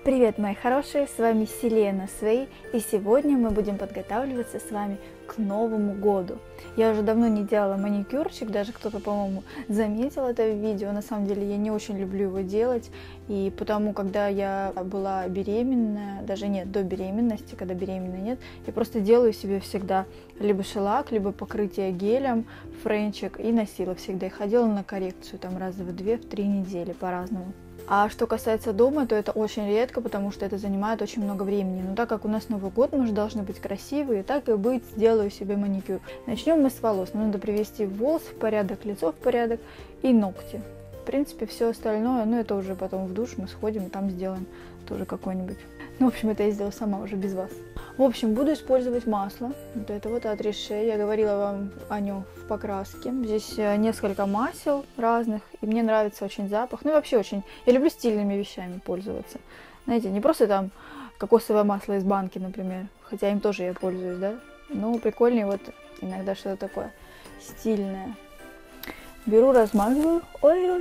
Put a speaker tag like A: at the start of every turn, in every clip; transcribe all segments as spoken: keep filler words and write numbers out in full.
A: Привет, мои хорошие, с вами Селена Свей, и сегодня мы будем подготавливаться с вами к Новому году. Я уже давно не делала маникюрчик, даже кто-то, по-моему, заметил это в видео. На самом деле я не очень люблю его делать, и потому, когда я была беременная, даже нет, до беременности, когда беременна нет, я просто делаю себе всегда либо шеллак, либо покрытие гелем, френчик, и носила всегда. И ходила на коррекцию там раз в две-три недели по-разному. А что касается дома, то это очень редко, потому что это занимает очень много времени. Но так как у нас Новый год, мы же должны быть красивые, так и быть, сделаю себе маникюр. Начнем мы с волос. Нам надо привести волосы в порядок, лицо в порядок и ногти. В принципе, все остальное, ну это уже потом в душ мы сходим и там сделаем тоже какой-нибудь. Ну, в общем, это я сделаю сама, уже без вас. В общем, буду использовать масло. Вот это вот от Riche. Я говорила вам о нем в покраске. Здесь несколько масел разных, и мне нравится очень запах. Ну и вообще очень... Я люблю стильными вещами пользоваться. Знаете, не просто там кокосовое масло из банки, например. Хотя им тоже я пользуюсь, да? Ну, прикольнее вот иногда что-то такое стильное. Беру, размазываю. Ой-ой.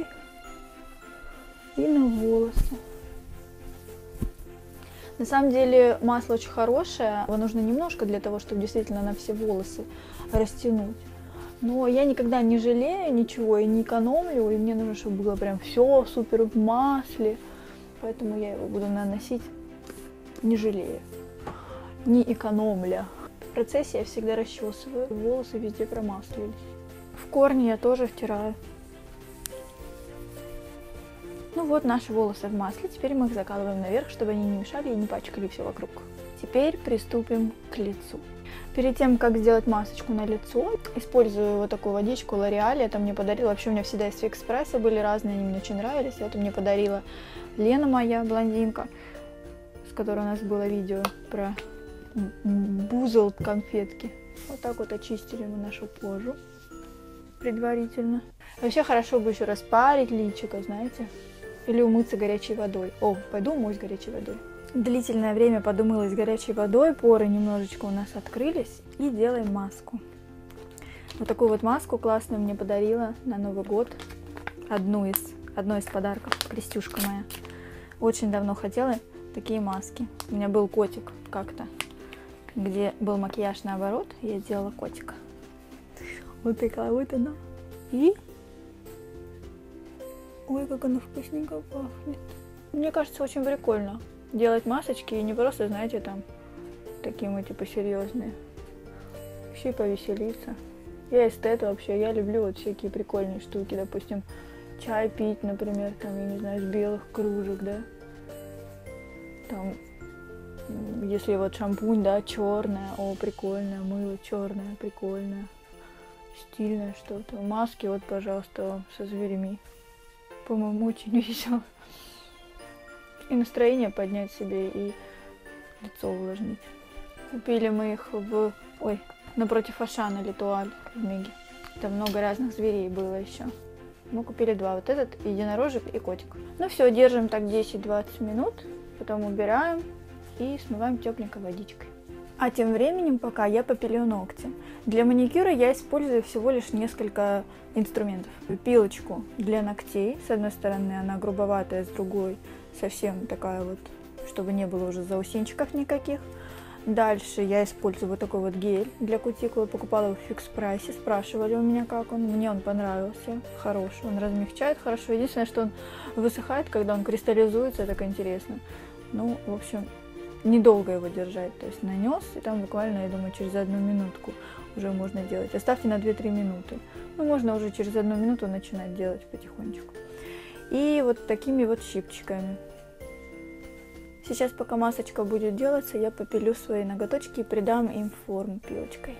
A: И на волосы. На самом деле масло очень хорошее, его нужно немножко для того, чтобы действительно на все волосы растянуть. Но я никогда не жалею ничего и не экономлю, и мне нужно, чтобы было прям все супер в масле. Поэтому я его буду наносить не жалея, не экономля. В процессе я всегда расчесываю, волосы везде промасливались. В корни я тоже втираю. Ну вот наши волосы в масле, теперь мы их закалываем наверх, чтобы они не мешали и не пачкали все вокруг. Теперь приступим к лицу. Перед тем, как сделать масочку на лицо, использую вот такую водичку L'Oréal. Это мне подарила, вообще у меня всегда из Фикс-прайса были разные, они мне очень нравились. Это мне подарила Лена моя, блондинка, с которой у нас было видео про бузел конфетки. Вот так вот очистили мы нашу кожу предварительно. Вообще хорошо бы еще распарить личико, знаете. Или умыться горячей водой. О, пойду умоюсь горячей водой. Длительное время подумалась горячей водой, поры немножечко у нас открылись. И делаем маску. Вот такую вот маску классную мне подарила на Новый год. Одну из, одно из подарков, Крестюшка моя. Очень давно хотела такие маски. У меня был котик как-то, где был макияж наоборот. Я делала котика. Вот такая вот она. И... Ой, как она вкусненько пахнет. Мне кажется, очень прикольно делать масочки и не просто, знаете, там, такие мы типа серьезные. Вообще повеселиться. Я эстет вообще, я люблю вот всякие прикольные штуки, допустим, чай пить, например, там, я не знаю, с белых кружек, да. Там, если вот шампунь, да, черное, о, прикольное, мыло черное, прикольное, стильное что-то. Маски, вот, пожалуйста, со зверями. По-моему, очень весело. И настроение поднять себе, и лицо увлажнить. Купили мы их в... Ой, напротив Ашана, Литуаль, в Меге. Там много разных зверей было еще. Мы купили два. Вот этот, единорожек и котик. Ну все, держим так десять-двадцать минут. Потом убираем и смываем тепленькой водичкой. А тем временем, пока я попилю ногти. Для маникюра я использую всего лишь несколько инструментов. Пилочку для ногтей. С одной стороны она грубоватая, с другой совсем такая вот, чтобы не было уже заусенчиков никаких. Дальше я использую вот такой вот гель для кутикулы. Покупала его в Фикс-прайсе. Спрашивали у меня, как он. Мне он понравился. Хороший. Он размягчает хорошо. Единственное, что он высыхает, когда он кристаллизуется. Это так интересно. Ну, в общем... Недолго его держать, то есть нанес, и там буквально, я думаю, через одну минутку уже можно делать. Оставьте на две-три минуты. Ну, можно уже через одну минуту начинать делать потихонечку. И вот такими вот щипчиками. Сейчас, пока масочка будет делаться, я попилю свои ноготочки и придам им форму пилочкой.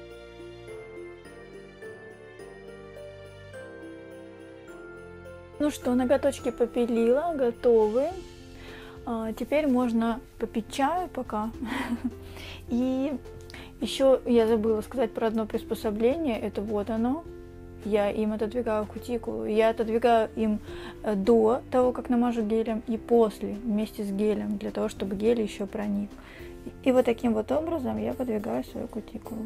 A: Ну что, ноготочки попилила, готовы. Теперь можно попить чаю пока. И еще я забыла сказать про одно приспособление. Это вот оно. Я им отодвигаю кутикулу. Я отодвигаю им до того, как намажу гелем, и после, вместе с гелем, для того, чтобы гель еще проник. И вот таким вот образом я подвигаю свою кутикулу.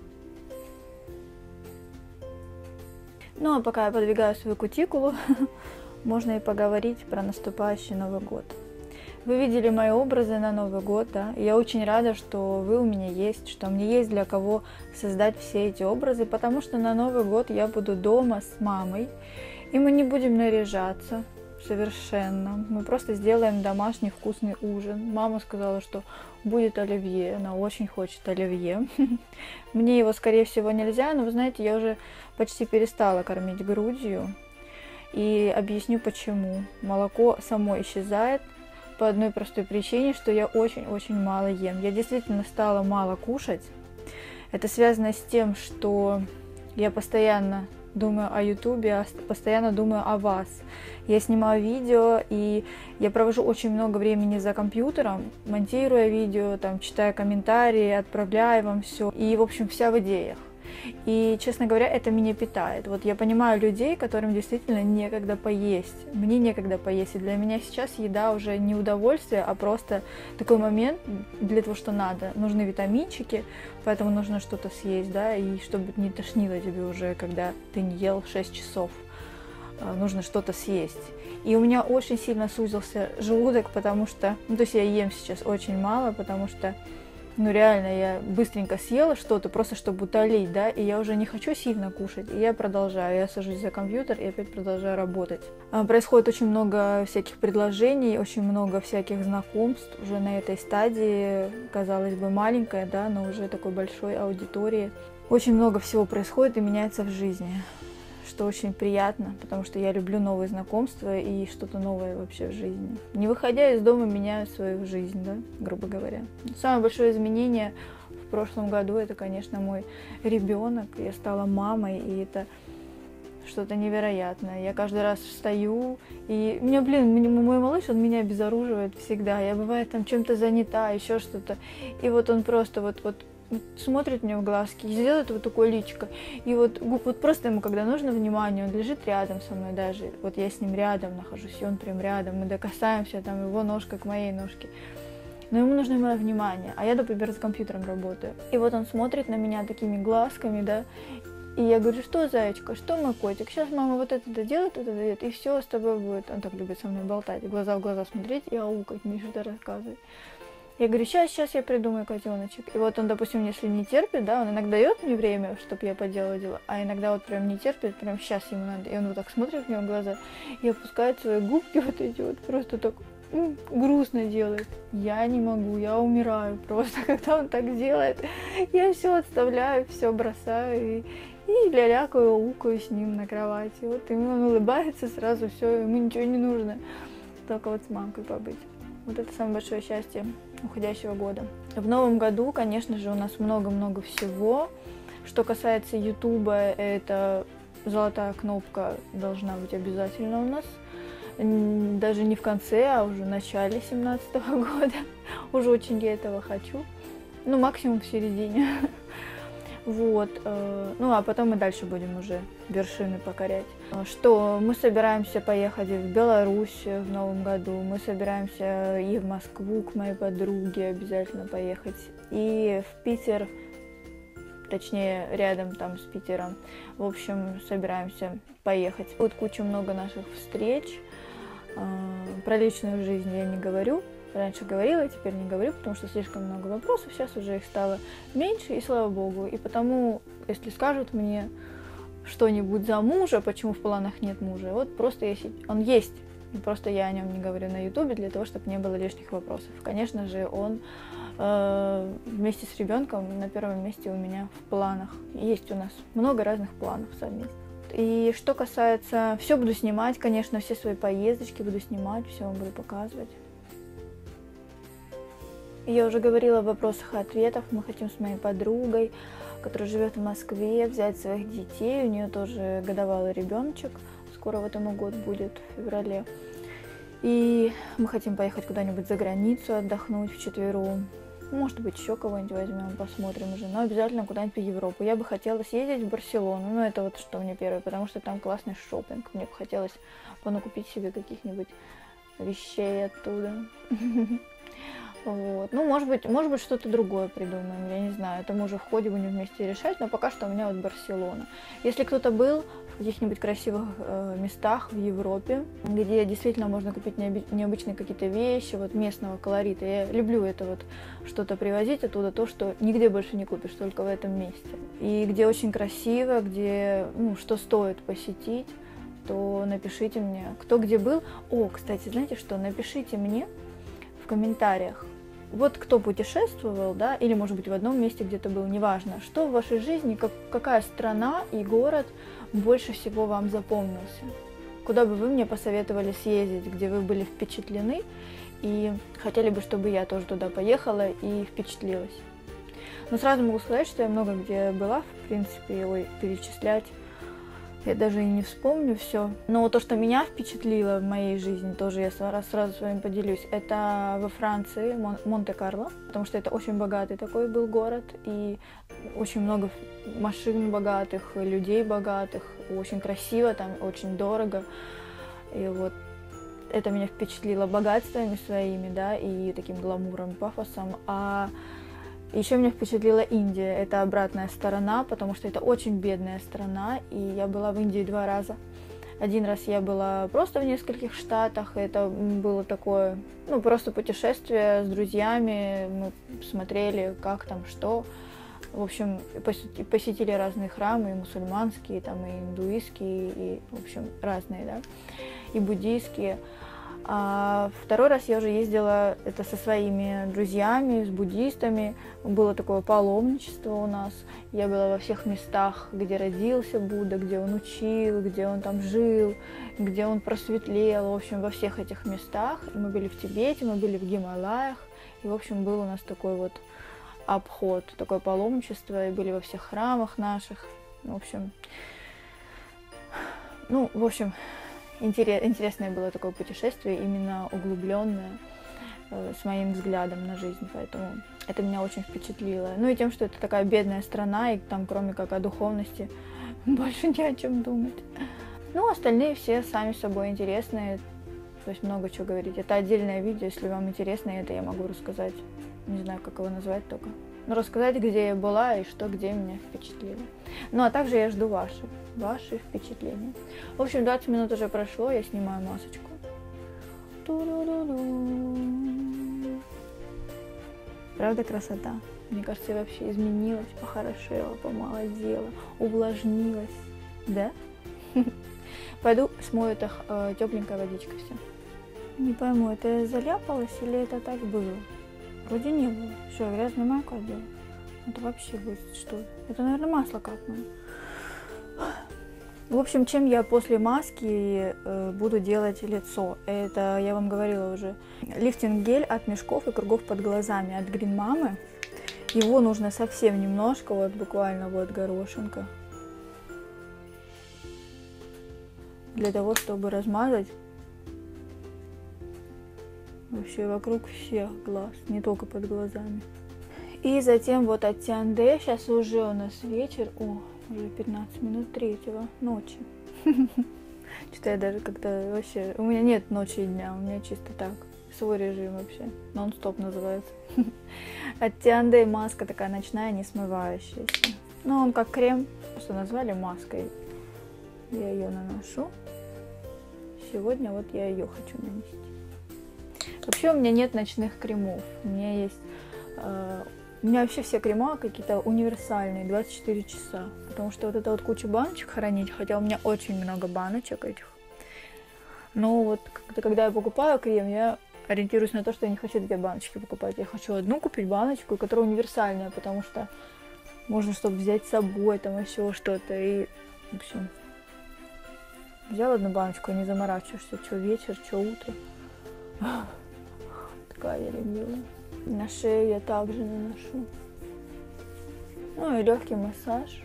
A: Ну а пока я подвигаю свою кутикулу, можно и поговорить про наступающий Новый год. Вы видели мои образы на Новый год, да? Я очень рада, что вы у меня есть, что мне есть для кого создать все эти образы, потому что на Новый год я буду дома с мамой, и мы не будем наряжаться совершенно. Мы просто сделаем домашний вкусный ужин. Мама сказала, что будет оливье, она очень хочет оливье. Мне его, скорее всего, нельзя, но, вы знаете, я уже почти перестала кормить грудью, и объясню почему. Молоко само исчезает, по одной простой причине, что я очень-очень мало ем. Я действительно стала мало кушать. Это связано с тем, что я постоянно думаю о ютубе, постоянно думаю о вас. Я снимаю видео, и я провожу очень много времени за компьютером, монтируя видео, там, читая комментарии, отправляя вам все. И, в общем, вся в идеях. И, честно говоря, это меня питает. Вот я понимаю людей, которым действительно некогда поесть. Мне некогда поесть. И для меня сейчас еда уже не удовольствие, а просто такой момент для того, что надо. Нужны витаминчики, поэтому нужно что-то съесть, да, и чтобы не тошнило тебе уже, когда ты не ел шесть часов. Нужно что-то съесть. И у меня очень сильно сузился желудок, потому что... Ну, то есть я ем сейчас очень мало, потому что... Ну, реально, я быстренько съела что-то, просто чтобы утолить, да, и я уже не хочу сильно кушать, и я продолжаю, я сажусь за компьютер и опять продолжаю работать. Происходит очень много всяких предложений, очень много всяких знакомств уже на этой стадии, казалось бы, маленькая, да, но уже такой большой аудитории. Очень много всего происходит и меняется в жизни, что очень приятно, потому что я люблю новые знакомства и что-то новое вообще в жизни. Не выходя из дома, меняю свою жизнь, да, грубо говоря. Самое большое изменение в прошлом году — это, конечно, мой ребенок. Я стала мамой, и это что-то невероятное. Я каждый раз встаю, и меня, блин, мой малыш, он меня обезоруживает всегда. Я, бывает, там чем-то занята, еще что-то. И вот он просто вот, вот смотрит мне в глазки, и делает вот такое личико. И вот, вот просто ему, когда нужно внимание, он лежит рядом со мной даже. Вот я с ним рядом нахожусь, и он прям рядом. Мы докасаемся, там, его ножка к моей ножке. Но ему нужно мое внимание. А я, например, за компьютером работаю. И вот он смотрит на меня такими глазками, да. И я говорю: что, зайчка, что, мой котик? Сейчас мама вот это доделает, это доделает, и все с тобой будет. Он так любит со мной болтать, глаза в глаза смотреть и аукать, мне что-то рассказывать. Я говорю: сейчас, сейчас я придумаю, котеночек. И вот он, допустим, если не терпит, да, он иногда дает мне время, чтобы я поделала дела, а иногда вот прям не терпит, прям сейчас ему надо. И он вот так смотрит мне в глаза и опускает свои губки вот эти вот, просто так м, грустно делает. Я не могу, я умираю просто, когда он так делает. Я все отставляю, все бросаю и, и лялякаю, укаю с ним на кровати. Вот, и он улыбается сразу, все, ему ничего не нужно, только вот с мамкой побыть. Вот это самое большое счастье уходящего года. В новом году, конечно же, у нас много-много всего. Что касается ютуба, это золотая кнопка должна быть обязательно у нас. Даже не в конце, а уже в начале две тысячи семнадцатого года. Уже очень я этого хочу. Ну, максимум в середине. Вот. Ну, а потом мы дальше будем уже вершины покорять. Что мы собираемся поехать в Беларусь в новом году, мы собираемся и в Москву к моей подруге обязательно поехать, и в Питер, точнее, рядом там с Питером. В общем, собираемся поехать. Будет куча много наших встреч. Про личную жизнь я не говорю. Раньше говорила, теперь не говорю, потому что слишком много вопросов, сейчас уже их стало меньше, и слава богу. И потому, если скажут мне что-нибудь за мужа, почему в планах нет мужа, вот просто если он есть, просто я о нем не говорю на ютубе, для того, чтобы не было лишних вопросов. Конечно же, он э, вместе с ребенком на первом месте у меня в планах. Есть у нас много разных планов совместно. И что касается, все буду снимать, конечно, все свои поездочки буду снимать, все вам буду показывать. Я уже говорила в вопросах и ответах. Мы хотим с моей подругой, которая живет в Москве, взять своих детей. У нее тоже годовалый ребеночек. Скоро в этом год будет, в феврале. И мы хотим поехать куда-нибудь за границу, отдохнуть вчетвером. Может быть, еще кого-нибудь возьмем, посмотрим уже. Но обязательно куда-нибудь в Европу. Я бы хотела съездить в Барселону. Ну, это вот что мне первое, потому что там классный шопинг. Мне бы хотелось понакупить себе каких-нибудь вещей оттуда. Вот. Ну, может быть, может быть, что-то другое придумаем, я не знаю. Это мы уже в ходе будем вместе решать, но пока что у меня вот Барселона. Если кто-то был в каких-нибудь красивых э, местах в Европе, где действительно можно купить необи- необычные какие-то вещи, вот местного колорита, я люблю это вот что-то привозить оттуда, то, что нигде больше не купишь, только в этом месте. И где очень красиво, где, ну, что стоит посетить, то напишите мне, кто где был. О, кстати, знаете что, напишите мне в комментариях, вот кто путешествовал, да, или, может быть, в одном месте где-то был, неважно, что в вашей жизни, как, какая страна и город больше всего вам запомнился, куда бы вы мне посоветовали съездить, где вы были впечатлены и хотели бы, чтобы я тоже туда поехала и впечатлилась. Но сразу могу сказать, что я много где была, в принципе, ой, перечислять я даже и не вспомню все. Но то, что меня впечатлило в моей жизни, тоже я сразу, сразу с вами поделюсь, это во Франции, Мон- Монте-Карло, потому что это очень богатый такой был город, и очень много машин богатых, людей богатых, очень красиво там, очень дорого. И вот это меня впечатлило богатствами своими, да, и таким гламуром, пафосом. А еще меня впечатлила Индия. Это обратная сторона, потому что это очень бедная страна, и я была в Индии два раза. Один раз я была просто в нескольких штатах, это было такое, ну, просто путешествие с друзьями, мы смотрели, как там, что. В общем, посетили разные храмы, и мусульманские, там, и индуистские, и, в общем, разные, да, и буддийские. А второй раз я уже ездила это со своими друзьями, с буддистами. Было такое паломничество у нас. Я была во всех местах, где родился Будда, где он учил, где он там жил, где он просветлел. В общем, во всех этих местах. И мы были в Тибете, мы были в Гималаях. И, в общем, был у нас такой вот обход, такое паломничество. И были во всех храмах наших. В общем, ну, в общем... Интересное было такое путешествие, именно углубленное, э, с моим взглядом на жизнь, поэтому это меня очень впечатлило. Ну и тем, что это такая бедная страна, и там кроме как о духовности больше не о чем думать. Ну, остальные все сами собой интересные, то есть много чего говорить. Это отдельное видео, если вам интересно, это я могу рассказать. Не знаю, как его назвать только. Но рассказать, где я была и что где меня впечатлило. Ну, а также я жду ваши, ваши впечатления. В общем, двадцать минут уже прошло, я снимаю масочку. Ту-ду-ду-ду. Правда, красота? Мне кажется, я вообще изменилась, похорошела, помолодела, увлажнилась. Да? Пойду смою это э, тепленькая водичка все. Не пойму, это я заляпалась или это так было? Вроде не было. Что, я грязную майку одела? Это вообще будет что? Это, наверное, масло капнуло. В общем, чем я после маски э, буду делать лицо? Это, я вам говорила уже, лифтинг-гель от мешков и кругов под глазами от Green Mama. Его нужно совсем немножко, вот буквально вот горошинка. Для того, чтобы размазать вообще вокруг всех глаз, не только под глазами. И затем вот от Тианде, сейчас уже у нас вечер, о, уже пятнадцать минут третьего ночи. Что-то я даже как-то вообще, у меня нет ночи и дня, у меня чисто так, свой режим вообще, нон-стоп называется. От Тианде маска такая ночная, не смывающаяся. Ну, он как крем, просто назвали маской. Я ее наношу. Сегодня вот я ее хочу нанести. Вообще у меня нет ночных кремов. У меня есть... Э, у меня вообще все крема какие-то универсальные, двадцать четыре часа. Потому что вот это вот куча баночек хранить, хотя у меня очень много баночек этих. Но вот когда, когда я покупаю крем, я ориентируюсь на то, что я не хочу две баночки покупать. Я хочу одну купить баночку, которая универсальная, потому что можно, чтобы взять с собой, там еще что-то. И, в общем, взял одну баночку и не заморачиваешься, что вечер, что утро. Такая я ленивая. На шею я также наношу. Ну и легкий массаж.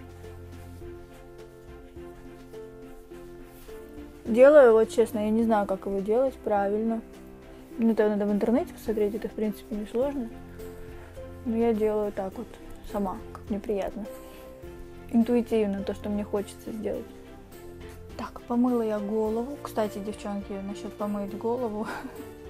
A: Делаю его, честно, я не знаю, как его делать правильно. Ну, это надо в интернете посмотреть, это, в принципе, не сложно. Но я делаю так вот, сама, как мне приятно. Интуитивно, то, что мне хочется сделать. Так, помыла я голову. Кстати, девчонки, насчет помыть голову.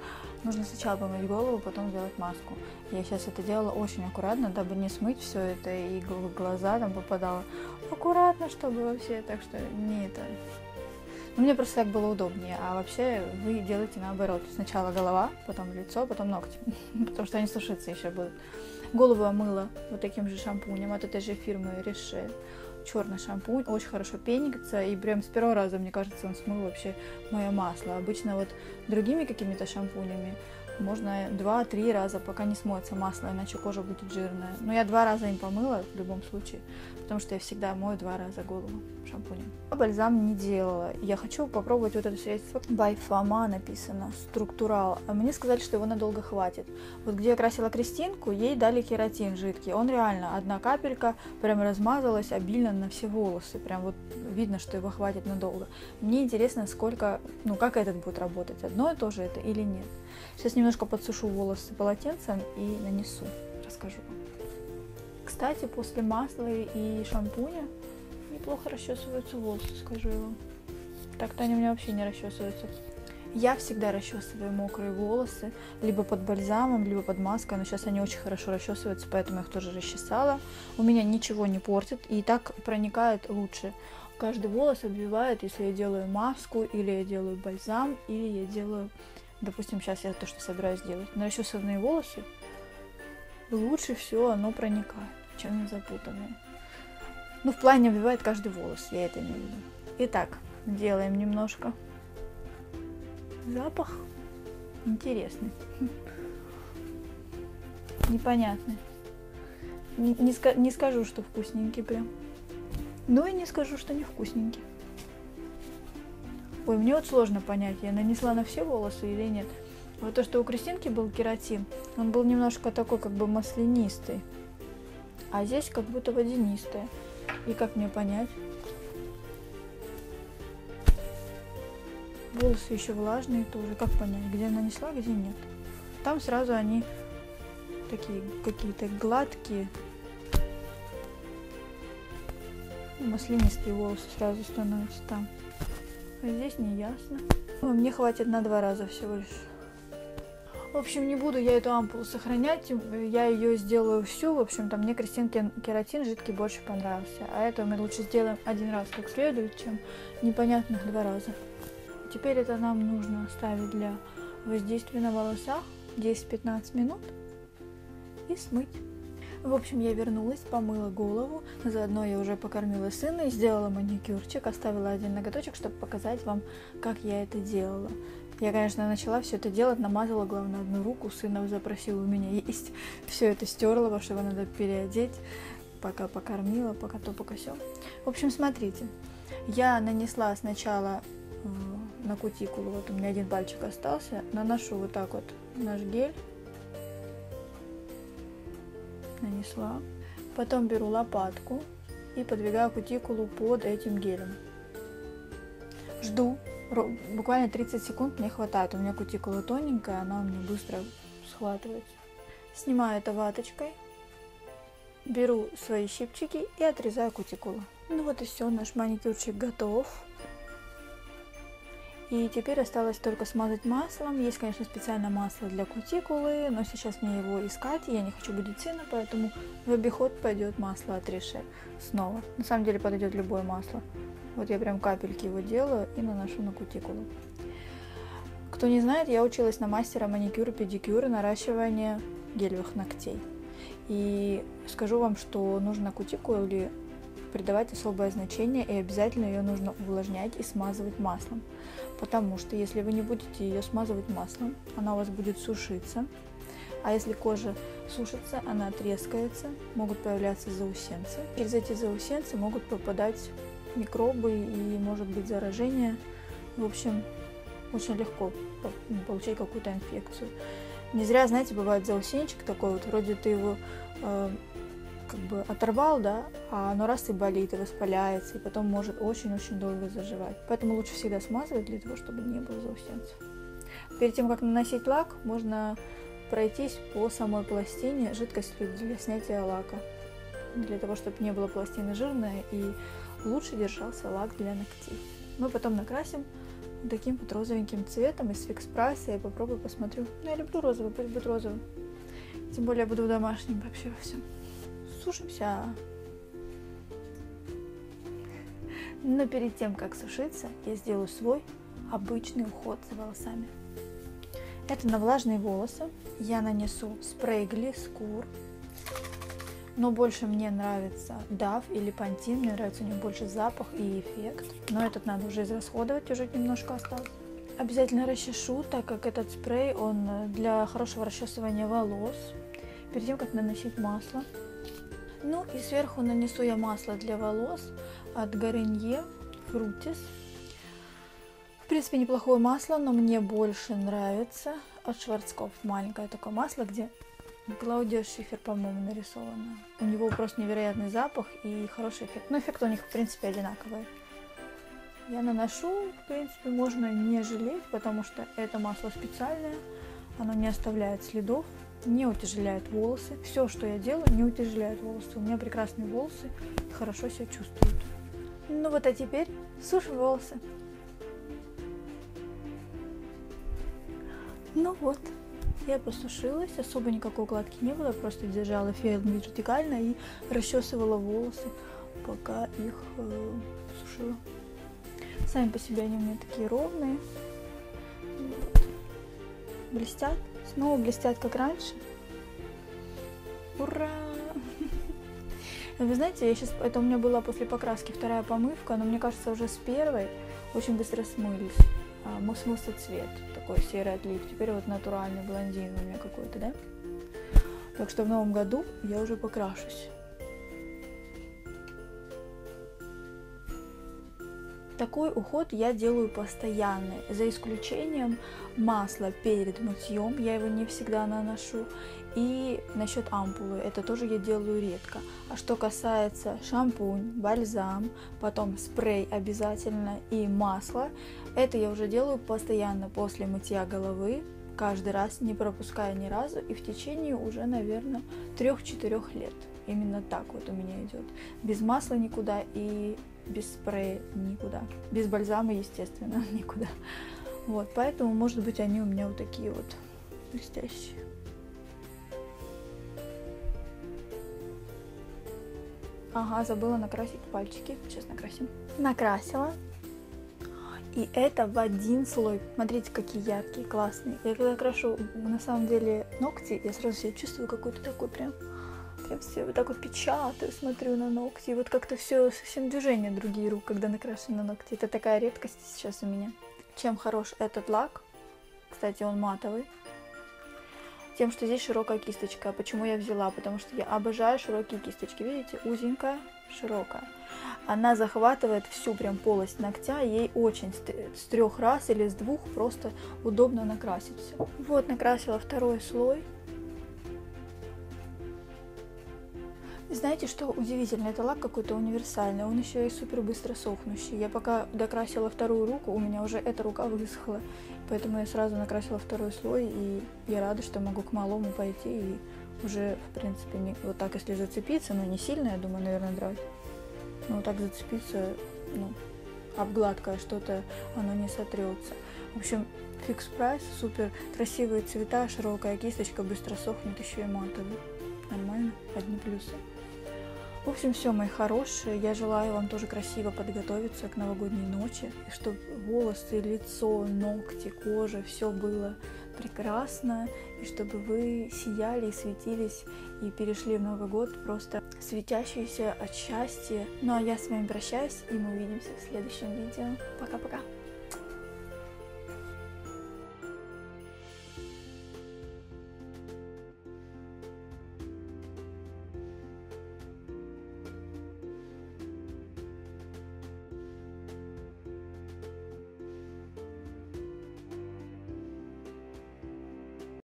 A: Нужно сначала помыть голову, потом сделать маску. Я сейчас это делала очень аккуратно, дабы не смыть все это и в глаза там попадало. Аккуратно, чтобы вообще, так что не это... Ну, мне просто так было удобнее, а вообще вы делаете наоборот. Сначала голова, потом лицо, потом ногти, потому что они сушиться еще будут. Голову омыла вот таким же шампунем от этой же фирмы Riche. Черный шампунь, очень хорошо пенится, и прям с первого раза, мне кажется, он смыл вообще мое масло. Обычно вот другими какими-то шампунями можно два-три раза, пока не смоется масло, иначе кожа будет жирная. Но я два раза им помыла в любом случае, потому что я всегда мою два раза голову шампунем. Бальзам не делала. Я хочу попробовать вот это средство. By Fama написано, структурал. А мне сказали, что его надолго хватит. Вот где я красила Кристинку, ей дали кератин жидкий. Он реально, одна капелька прям размазалась обильно на все волосы. Прям вот видно, что его хватит надолго. Мне интересно, сколько, ну как этот будет работать. Одно и то же это или нет. Сейчас немножко подсушу волосы полотенцем и нанесу. Расскажу вам. Кстати, после масла и шампуня неплохо расчесываются волосы, скажу я вам. Так-то они у меня вообще не расчесываются. Я всегда расчесываю мокрые волосы, либо под бальзамом, либо под маской, но сейчас они очень хорошо расчесываются, поэтому я их тоже расчесала. У меня ничего не портит, и так проникает лучше. Каждый волос обвивает, если я делаю маску, или я делаю бальзам, или я делаю, допустим, сейчас я то, что собираюсь делать. На расчесанные волосы лучше всего оно проникает, чем на запутанные. Ну, в плане обвивает каждый волос, я это имею в виду. Итак, делаем немножко. Запах интересный. Непонятный. Не, не, ска не скажу, что вкусненький прям. Ну и не скажу, что не вкусненький. Ой, мне вот сложно понять, я нанесла на все волосы или нет. Вот то, что у Кристинки был кератин, он был немножко такой как бы маслянистый. А здесь как будто водянистый. И как мне понять? Волосы еще влажные тоже. Как понять, где нанесла, где нет? Там сразу они такие какие-то гладкие. Маслянистые волосы сразу становятся там. А здесь не ясно. Ой, мне хватит на два раза всего лишь. В общем, не буду я эту ампулу сохранять, я ее сделаю всю. В общем-то, мне Кристинкин кератин жидкий больше понравился. А это мы лучше сделаем один раз как следует, чем непонятных два раза. Теперь это нам нужно оставить для воздействия на волосах десять-пятнадцать минут и смыть. В общем, я вернулась, помыла голову, заодно я уже покормила сына и сделала маникюрчик, оставила один ноготочек, чтобы показать вам, как я это делала. Я, конечно, начала все это делать, намазала, главное, одну руку, сына запросил у меня есть, все это стерла, потому что его надо переодеть, пока покормила, пока то, пока сё. В общем, смотрите, я нанесла сначала э, на кутикулу, вот у меня один пальчик остался, наношу вот так вот наш гель, нанесла, потом беру лопатку и подвигаю кутикулу под этим гелем. Жду. Буквально тридцать секунд мне хватает. У меня кутикула тоненькая, она у меня быстро схватывается. Снимаю это ваточкой, беру свои щипчики и отрезаю кутикулу. Ну вот и все, наш маникюрчик готов. И теперь осталось только смазать маслом. Есть, конечно, специальное масло для кутикулы, но сейчас мне его искать, я не хочу будить сына, поэтому в обиход пойдет масло от Riche снова. На самом деле подойдет любое масло. Вот я прям капельки его делаю и наношу на кутикулу. Кто не знает, я училась на мастера маникюра, педикюра, наращивания гелевых ногтей. И скажу вам, что нужно кутикуле придавать особое значение, и обязательно ее нужно увлажнять и смазывать маслом. Потому что если вы не будете ее смазывать маслом, она у вас будет сушиться. А если кожа сушится, она трескается, могут появляться заусенцы. Через эти заусенцы могут попадать микробы и может быть заражение. В общем, очень легко получить какую-то инфекцию. Не зря, знаете, бывает заусенчик такой вот, вроде ты его э, как бы оторвал, да, а оно раз и болит, и воспаляется, и потом может очень-очень долго заживать. Поэтому лучше всегда смазывать для того, чтобы не было заусенцев. Перед тем, как наносить лак, можно пройтись по самой пластине жидкостью для снятия лака. Для того, чтобы не было пластины жирной и лучше держался лак для ногтей. Мы потом накрасим таким вот розовеньким цветом из Fix Price. Я попробую, посмотрю. Ну, я люблю розовый, пусть будет розовый. Тем более я буду в домашнем вообще во всем. Сушимся. Но перед тем, как сушиться, я сделаю свой обычный уход за волосами. Это на влажные волосы я нанесу спрей Gliss Kur. Но больше мне нравится Дав или Pantene, мне нравится у них больше запах и эффект. Но этот надо уже израсходовать, уже немножко осталось. Обязательно расчешу, так как этот спрей, он для хорошего расчесывания волос, перед тем, как наносить масло. Ну и сверху нанесу я масло для волос от Garnier Fructis. В принципе, неплохое масло, но мне больше нравится от Schwarzkopf. Маленькое такое масло, где Клаудио Шифер, по-моему, нарисовано. У него просто невероятный запах и хороший эффект. Но эффект у них, в принципе, одинаковый. Я наношу, в принципе, можно не жалеть, потому что это масло специальное. Оно не оставляет следов, не утяжеляет волосы. Все, что я делаю, не утяжеляет волосы. У меня прекрасные волосы, хорошо себя чувствуют. Ну вот, а теперь сушим волосы. Ну вот. Я посушилась, особо никакой укладки не было, просто держала фен вертикально и расчесывала волосы, пока их э, сушила. Сами по себе они у меня такие ровные. Вот. Блестят, снова блестят, как раньше. Ура! Вы знаете, я сейчас, это у меня была после покраски вторая помывка, но мне кажется, уже с первой очень быстро смылись. А, смылся цвет, такой серый отлив. Теперь вот натуральный блондин у меня какой-то, да? Так что в новом году я уже покрашусь. Такой уход я делаю постоянный, за исключением масла перед мытьем, я его не всегда наношу. И насчет ампулы, это тоже я делаю редко. А что касается шампунь, бальзам, потом спрей обязательно и масло, это я уже делаю постоянно после мытья головы, каждый раз, не пропуская ни разу, и в течение уже, наверное, трех-четырех лет. Именно так вот у меня идет. Без масла никуда и без спрея никуда. Без бальзама, естественно, никуда. Вот, поэтому, может быть, они у меня вот такие вот блестящие. Ага, забыла накрасить пальчики. Сейчас накрасим. Накрасила. И это в один слой. Смотрите, какие яркие, классные. Я когда крашу, на самом деле, ногти, я сразу себя чувствую какой-то такой прям... Я все вот так вот печатаю, смотрю на ногти. И вот как-то все, совсем движения другие рук, когда накрашены ногти. Это такая редкость сейчас у меня. Чем хорош этот лак? Кстати, он матовый. Тем, что здесь широкая кисточка. Почему я взяла? Потому что я обожаю широкие кисточки. Видите? Узенькая, широкая. Она захватывает всю прям полость ногтя. Ей очень с, с трех раз или с двух просто удобно накрасить все. Вот, накрасила второй слой. Знаете, что удивительно? Это лак какой-то универсальный. Он еще и супер быстро сохнущий. Я пока докрасила вторую руку, у меня уже эта рука высохла. Поэтому я сразу накрасила второй слой. И я рада, что могу к малому пойти. И уже, в принципе, не, вот так, если зацепиться, но не сильно, я думаю, наверное, драть. Но вот так зацепиться, ну, об гладкое что-то, оно не сотрется. В общем, Fix Price, супер красивые цвета, широкая кисточка, быстро сохнет, еще и матовый. Нормально, одни плюсы. В общем, все, мои хорошие. Я желаю вам тоже красиво подготовиться к новогодней ночи, и чтобы волосы, лицо, ногти, кожа, все было прекрасно, и чтобы вы сияли и светились, и перешли в Новый год просто светящиеся от счастья. Ну а я с вами прощаюсь, и мы увидимся в следующем видео. Пока-пока!